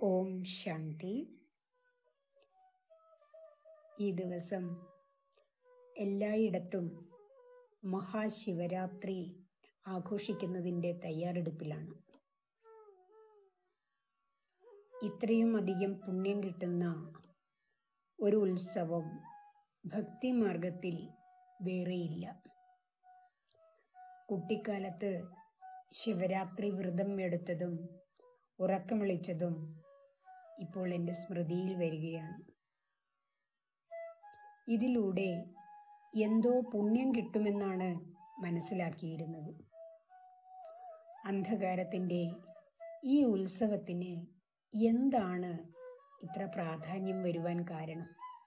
ഓം ശാന്തി. ഈ ദിവസം എല്ലായിടത്തും മഹാശിവരാത്രി ആഘോഷിക്കുന്നതിൻ്റെ തയ്യാറെടുപ്പിലാണ്. ഇത്രയും അധികം പുണ്യം കിട്ടുന്ന ഒരു ഉത്സവം ഭക്തിമാർഗത്തിൽ വേറെയില്ല. കുട്ടിക്കാലത്ത് ശിവരാത്രി വ്രതം എടുത്തതും ഉറക്കമിളിച്ചതും ഇപ്പോൾ എൻ്റെ സ്മൃതിയിൽ വരികയാണ്. ഇതിലൂടെ എന്തോ പുണ്യം കിട്ടുമെന്നാണ് മനസ്സിലാക്കിയിരുന്നത്. അന്ധകാരത്തിൻ്റെ ഈ ഉത്സവത്തിന് എന്താണ് ഇത്ര പ്രാധാന്യം വരുവാൻ കാരണം?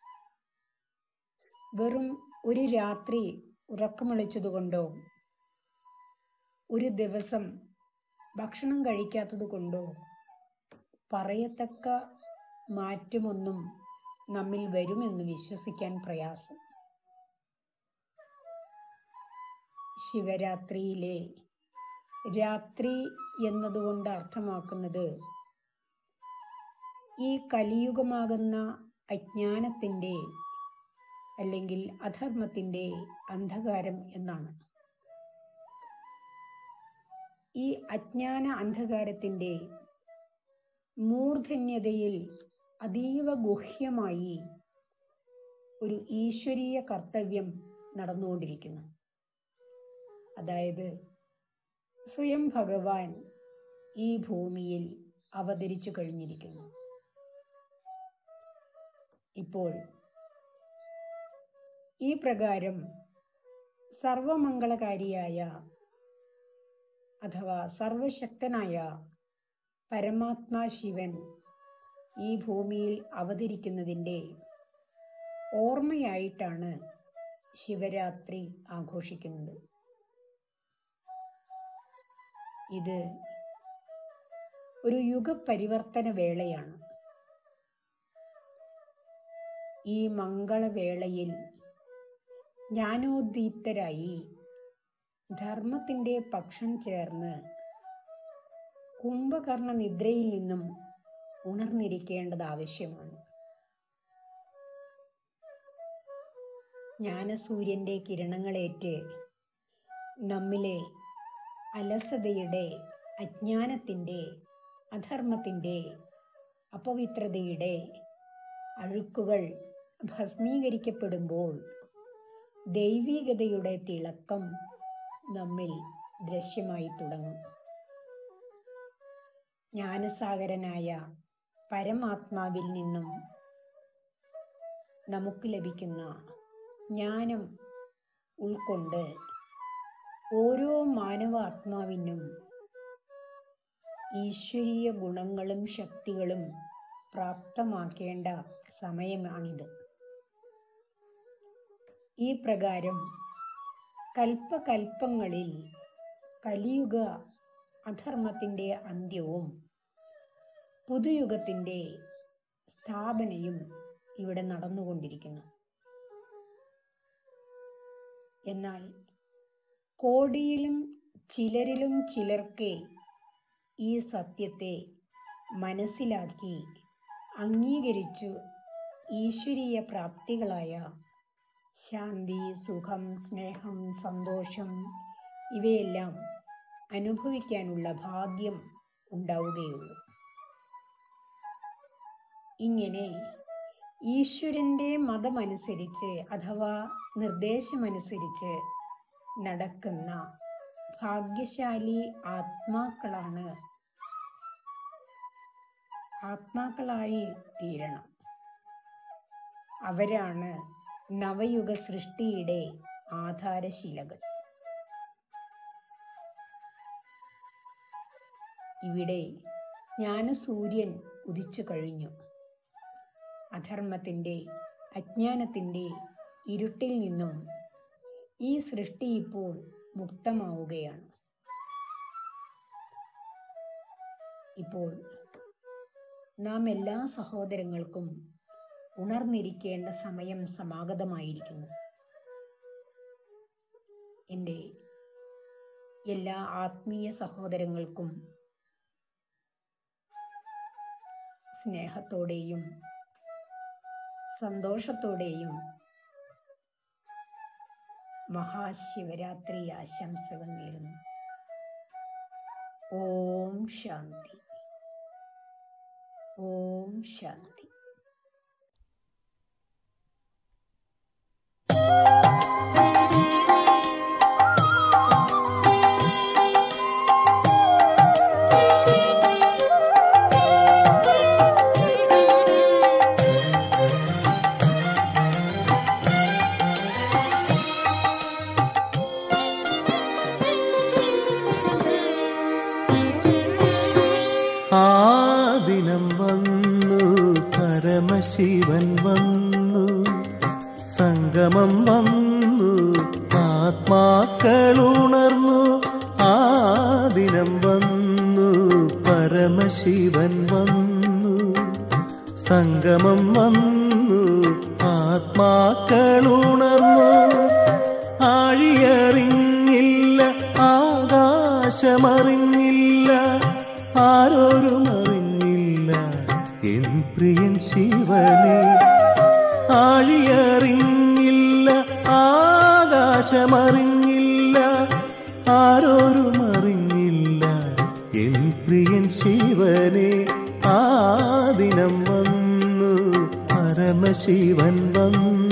വെറും ഒരു രാത്രി ഉറക്കമിളിച്ചതുകൊണ്ടോ ഒരു ദിവസം ഭക്ഷണം കഴിക്കാത്തതുകൊണ്ടോ പറയത്തക്ക മാറ്റമൊന്നും നമ്മിൽ വരുമെന്ന് വിശ്വസിക്കാൻ പ്രയാസം. ശിവരാത്രിയിലെ രാത്രി എന്നതുകൊണ്ട് അർത്ഥമാക്കുന്നത് ഈ കലിയുഗമാകുന്ന അജ്ഞാനത്തിൻ്റെ അല്ലെങ്കിൽ അധർമ്മത്തിൻ്റെ അന്ധകാരം എന്നാണ്. ഈ അജ്ഞാന അന്ധകാരത്തിൻ്റെ മൂർധന്യതയിൽ അതീവ ഗുഹ്യമായി ഒരു ഈശ്വരീയ കർത്തവ്യം നടന്നുകൊണ്ടിരിക്കുന്നു. അതായത് സ്വയം ഭഗവാൻ ഈ ഭൂമിയിൽ അവതരിച്ചു കഴിഞ്ഞിരിക്കുന്നു. ഇപ്പോൾ ഈ പ്രകാരം സർവമംഗളകാരിയായ അഥവാ സർവശക്തനായ പരമാത്മാ ശിവൻ ഈ ഭൂമിയിൽ അവതരിക്കുന്നതിൻ്റെ ഓർമ്മയായിട്ടാണ് ശിവരാത്രി ആഘോഷിക്കുന്നത്. ഇത് ഒരു യുഗപരിവർത്തന വേളയാണ്. ഈ മംഗളവേളയിൽ ജ്ഞാനോദ്ദീപ്തരായി ധർമ്മത്തിൻ്റെ പക്ഷം ചേർന്ന് കുംഭകർണ നിദ്രയിൽ നിന്നും ഉണർന്നിരിക്കേണ്ടത് ആവശ്യമാണ്. ജ്ഞാനസൂര്യൻ്റെ കിരണങ്ങളേറ്റ് നമ്മിലെ അലസതയുടെ, അജ്ഞാനത്തിൻ്റെ, അധർമ്മത്തിൻ്റെ, അപവിത്രതയുടെ അഴുക്കുകൾ ഭസ്മീകരിക്കപ്പെടുമ്പോൾ ദൈവികതയുടെ തിളക്കം നമ്മിൽ ദൃശ്യമായി തുടങ്ങും. ജ്ഞാനസാഗരനായ പരമാത്മാവിൽ നിന്നും നമുക്ക് ലഭിക്കുന്ന ജ്ഞാനം ഉൾക്കൊണ്ട് ഓരോ മാനവാത്മാവിനും ഈശ്വരീയ ഗുണങ്ങളും ശക്തികളും പ്രാപ്തമാക്കേണ്ട സമയമാണിത്. ഈ പ്രകാരം കൽപ്പകൽപ്പങ്ങളിൽ കലിയുഗ അധർമ്മത്തിൻ്റെ അന്ത്യവും പുതുയുഗത്തിൻ്റെ സ്ഥാപനയും ഇവിടെ നടന്നുകൊണ്ടിരിക്കുന്നു. എന്നാൽ കോടിയിലും ചിലരിലും ചിലർക്ക് ഈ സത്യത്തെ മനസ്സിലാക്കി അംഗീകരിച്ചു ഈശ്വരീയ പ്രാപ്തികളായ ശാന്തി, സുഖം, സ്നേഹം, സന്തോഷം ഇവയെല്ലാം അനുഭവിക്കാനുള്ള ഭാഗ്യം ഉണ്ടാവുകയുള്ളൂ. ഇങ്ങനെ ഈശ്വരൻ്റെ മതമനുസരിച്ച് അഥവാ നിർദ്ദേശമനുസരിച്ച് നടക്കുന്ന ഭാഗ്യശാലി ആത്മാക്കളായി തീരണം. അവരാണ് നവയുഗ സൃഷ്ടിയുടെ ആധാരശിലകൾ. ഇവിടെ ജ്ഞാനസൂര്യൻ ഉദിച്ചു കഴിഞ്ഞു. അധർമ്മത്തിൻ്റെ, അജ്ഞാനത്തിൻ്റെ ഇരുട്ടിൽ നിന്നും ഈ സൃഷ്ടി ഇപ്പോൾ മുക്തമാവുകയാണ്. ഇപ്പോൾ നാം എല്ലാ സഹോദരങ്ങൾക്കും ഉണർന്നിരിക്കേണ്ട സമയം സമാഗതമായിരിക്കുന്നു. എൻ്റെ എല്ലാ ആത്മീയ സഹോദരങ്ങൾക്കും സ്നേഹത്തോടെയും സന്തോഷത്തോടെയും മഹാശിവരാത്രി ആശംസകൾ നേരുന്നു. ഓം ശാന്തി. ഓം ശാന്തി. ആ ദിനം വന്നു, പരമശിവൻ വന്നു, സംഗമം വന്നു, ആത്മാക്കളുണർന്നു. ആ ദിനം വന്നു, പരമശിവൻ വന്നു, സംഗമം വന്നു, ആത്മാക്കളുണർന്നു. ആഴിയറിഞ്ഞില്ല, ആകാശമറിഞ്ഞില്ല, ആരോരും അറിഞ്ഞില്ല എൻ പ്രിയൻ ശിവനെ. ആഴിയറിഞ്ഞില്ല, ആകാശമറിഞ്ഞില്ല, ആരോരും അറിഞ്ഞില്ല എൻ പ്രിയൻ ശിവനെ. ആ ദിനം വന്നു, പരമശിവൻ വന്നു.